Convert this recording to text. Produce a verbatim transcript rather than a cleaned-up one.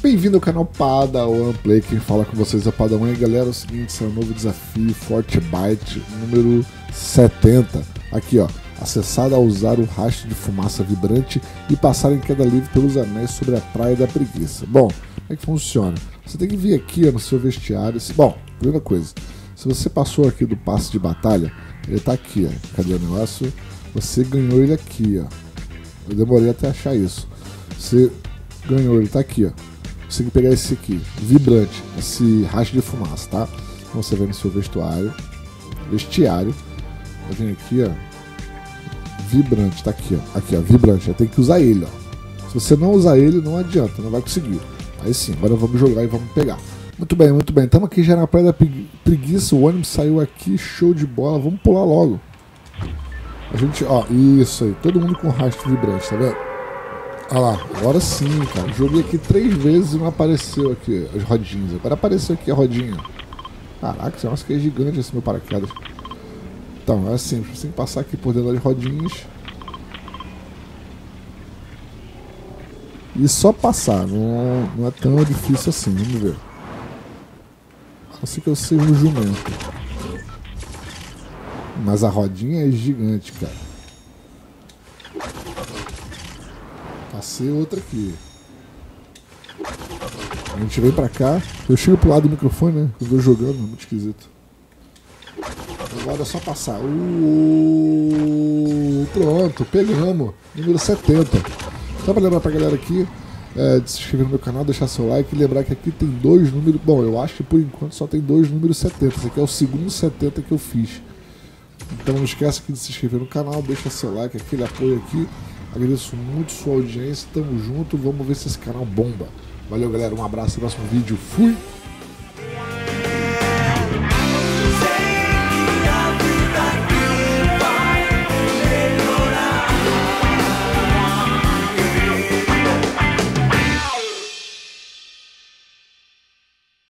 Bem-vindo ao canal Padawan Play, quem fala com vocês é o Padawan. E galera, é o seguinte, esse é um novo desafio, Fortbyte número setenta. Aqui ó, acessar ao usar o rastro de fumaça vibrante e passar em queda livre pelos anéis sobre a Praia da Preguiça. Bom, como é que funciona? Você tem que vir aqui ó, no seu vestiário. Bom, primeira coisa, se você passou aqui do passe de batalha, ele tá aqui ó, cadê o negócio? Você ganhou ele aqui ó, eu demorei até achar isso. Você ganhou, ele tá aqui, ó. Você tem que pegar esse aqui, vibrante, esse rastro de fumaça, tá? Então você vem no seu vestuário, vestiário, vai vir aqui, ó, vibrante, tá aqui, ó, aqui, ó, vibrante, já tem que usar ele, ó. Se você não usar ele, não adianta, não vai conseguir. Aí sim, agora vamos jogar e vamos pegar. Muito bem, muito bem, estamos aqui já na Praia da Preguiça, o ônibus saiu aqui, show de bola, vamos pular logo. A gente, ó, isso aí, todo mundo com rastro vibrante, tá vendo? Olha lá, agora sim, cara. Joguei aqui três vezes e não apareceu aqui as rodinhas. Agora apareceu aqui a rodinha. Caraca, esse negócio aqui é gigante esse meu paraquedas. Então, é assim, você tem que passar aqui por dentro das rodinhas. E só passar, não, não é tão difícil assim, vamos ver. Assim que eu sei um jumento. Mas a rodinha é gigante, cara. Passei outra aqui. A gente vem pra cá. Eu chego pro lado do microfone, né? Eu vou jogando, é muito esquisito. Agora é só passar. Uh, pronto, pegamos. Número setenta. Só pra lembrar pra galera aqui é, de se inscrever no meu canal, deixar seu like e lembrar que aqui tem dois números. Bom, eu acho que por enquanto só tem dois números setenta. Esse aqui é o segundo setenta que eu fiz. Então não esqueça aqui de se inscrever no canal, deixa seu like, aquele apoio aqui. Agradeço muito sua audiência, tamo junto, vamos ver se esse canal bomba. Valeu galera, um abraço, até o próximo vídeo, fui!